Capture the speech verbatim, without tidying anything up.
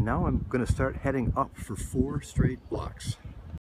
And now I'm going to start heading up for four straight blocks.